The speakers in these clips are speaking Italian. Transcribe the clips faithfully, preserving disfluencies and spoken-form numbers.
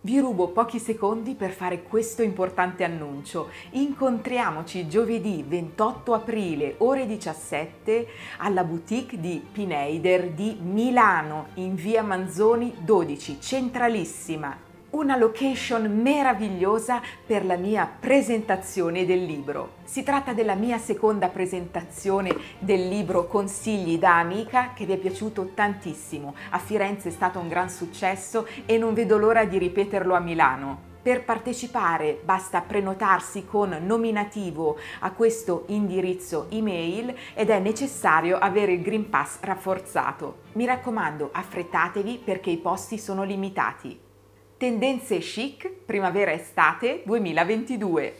Vi rubo pochi secondi per fare questo importante annuncio. Incontriamoci giovedì ventotto aprile, ore diciassette, alla boutique di Pineider di Milano, in via Manzoni dodici, centralissima. Una location meravigliosa per la mia presentazione del libro. Si tratta della mia seconda presentazione del libro Consigli da amica, che vi è piaciuto tantissimo. A Firenze è stato un gran successo e non vedo l'ora di ripeterlo a Milano. Per partecipare basta prenotarsi con nominativo a questo indirizzo email ed è necessario avere il Green Pass rafforzato. Mi raccomando, affrettatevi perché i posti sono limitati. Tendenze chic, primavera-estate duemilaventidue.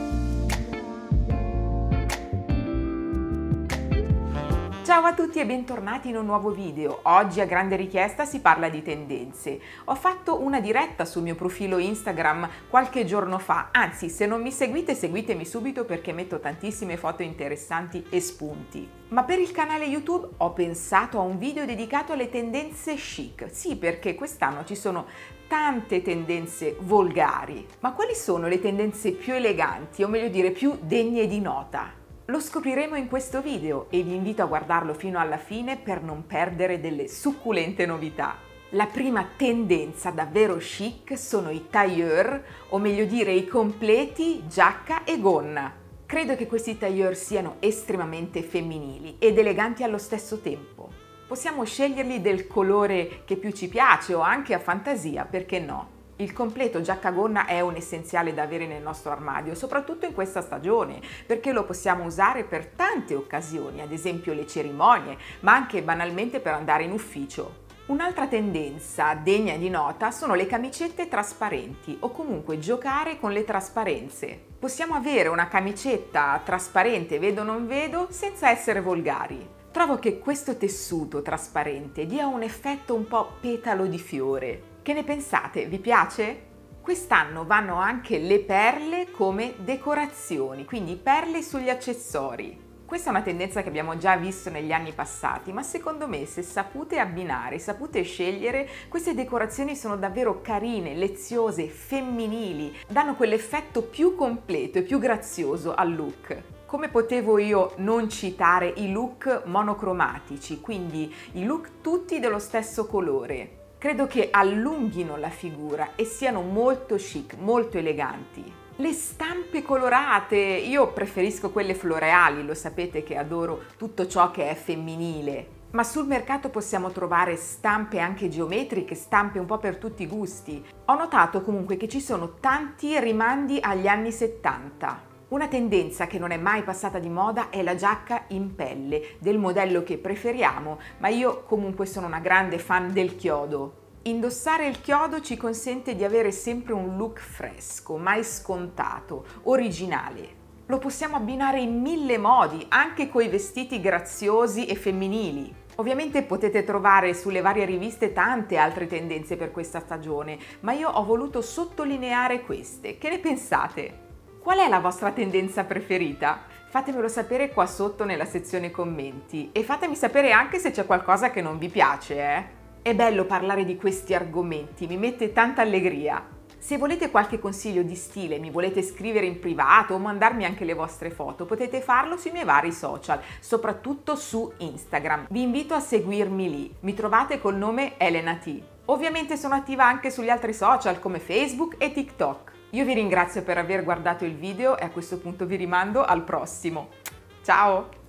Ciao a tutti e bentornati in un nuovo video. Oggi a grande richiesta si parla di tendenze. Ho fatto una diretta sul mio profilo Instagram qualche giorno fa, anzi se non mi seguite seguitemi subito perché metto tantissime foto interessanti e spunti. Ma per il canale YouTube ho pensato a un video dedicato alle tendenze chic. Sì, perché quest'anno ci sono tante tendenze volgari. Ma quali sono le tendenze più eleganti, o meglio dire più degne di nota? Lo scopriremo in questo video e vi invito a guardarlo fino alla fine per non perdere delle succulente novità. La prima tendenza davvero chic sono i tailleur, o meglio dire i completi giacca e gonna. Credo che questi tailleur siano estremamente femminili ed eleganti allo stesso tempo. Possiamo sceglierli del colore che più ci piace o anche a fantasia, perché no? Il completo giacca-gonna è un essenziale da avere nel nostro armadio, soprattutto in questa stagione, perché lo possiamo usare per tante occasioni, ad esempio le cerimonie, ma anche banalmente per andare in ufficio. Un'altra tendenza degna di nota sono le camicette trasparenti o comunque giocare con le trasparenze. Possiamo avere una camicetta trasparente vedo non vedo senza essere volgari. Trovo che questo tessuto trasparente dia un effetto un po' petalo di fiore. Che ne pensate? Vi piace? Quest'anno vanno anche le perle come decorazioni, quindi perle sugli accessori. Questa è una tendenza che abbiamo già visto negli anni passati, ma secondo me se sapute abbinare, sapute scegliere, queste decorazioni sono davvero carine, leziose, femminili, danno quell'effetto più completo e più grazioso al look. Come potevo io non citare i look monocromatici, quindi i look tutti dello stesso colore? Credo che allunghino la figura e siano molto chic, molto eleganti. Le stampe colorate, io preferisco quelle floreali, lo sapete che adoro tutto ciò che è femminile. Ma sul mercato possiamo trovare stampe anche geometriche, stampe un po' per tutti i gusti. Ho notato comunque che ci sono tanti rimandi agli anni settanta. Una tendenza che non è mai passata di moda è la giacca in pelle, del modello che preferiamo, ma io comunque sono una grande fan del chiodo. Indossare il chiodo ci consente di avere sempre un look fresco, mai scontato, originale. Lo possiamo abbinare in mille modi, anche coi vestiti graziosi e femminili. Ovviamente potete trovare sulle varie riviste tante altre tendenze per questa stagione, ma io ho voluto sottolineare queste. Che ne pensate? Qual è la vostra tendenza preferita? Fatemelo sapere qua sotto nella sezione commenti e fatemi sapere anche se c'è qualcosa che non vi piace, eh? È bello parlare di questi argomenti, mi mette tanta allegria. Se volete qualche consiglio di stile, mi volete scrivere in privato o mandarmi anche le vostre foto, potete farlo sui miei vari social, soprattutto su Instagram. Vi invito a seguirmi lì, mi trovate col nome Elena T. Ovviamente sono attiva anche sugli altri social come Facebook e TikTok. Io vi ringrazio per aver guardato il video e a questo punto vi rimando al prossimo. Ciao!